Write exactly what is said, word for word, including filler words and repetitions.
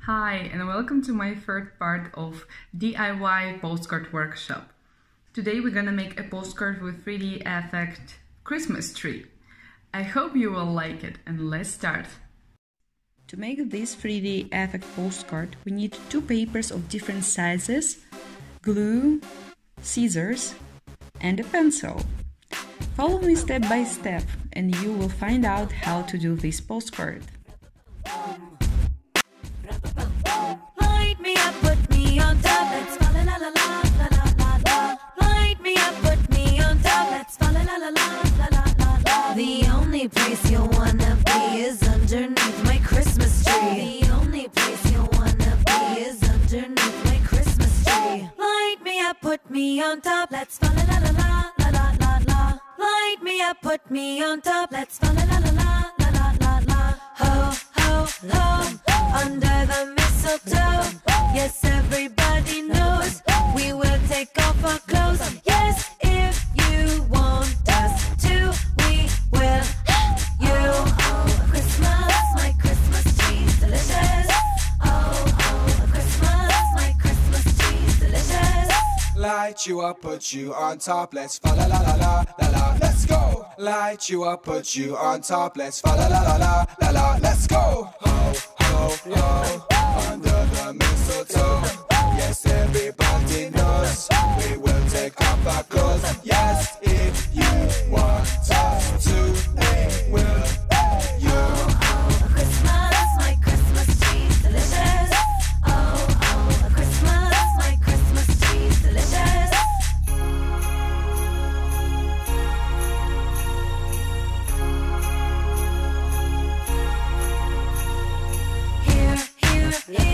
Hi and welcome to my third part of D I Y postcard workshop. Today we're gonna make a postcard with three D effect Christmas tree. I hope you will like it, and let's start. To make this three D effect postcard we need two papers of different sizes, glue, scissors and a pencil. Follow me step by step and you will find out how to do this postcard. Light me up, put me on top, let's fall la la la la la la la. Light me up, put me on top, let's fall la la la la la la la. The only place you'll wanna be is underneath my Christmas tree. The only place you'll wanna be is underneath my Christmas tree. Light me up, put me on top, let's fall la la la la la la la. Light me up, put me on top, let's fall la la la la la la la. Ho ho ho, under the mistletoe. Yes, everybody knows we will take off our clothes. Yes, if you want us to, we will. You, oh, Christmas, my Christmas tree's delicious. Oh, oh, Christmas, my Christmas tree's delicious. Light you up, put you on top, let's fa la la la la la la, let's go. Light you up, put you on top, let's fa la la la la la la, let's go. Ho, ho, ho, under the mistletoe. Yes, everybody knows we will take off our clothes. Yes, if you want us to, we will. You. Oh, Christmas, my Christmas tree's delicious. Oh, oh, Christmas, my Christmas tree's delicious. Here, here, here.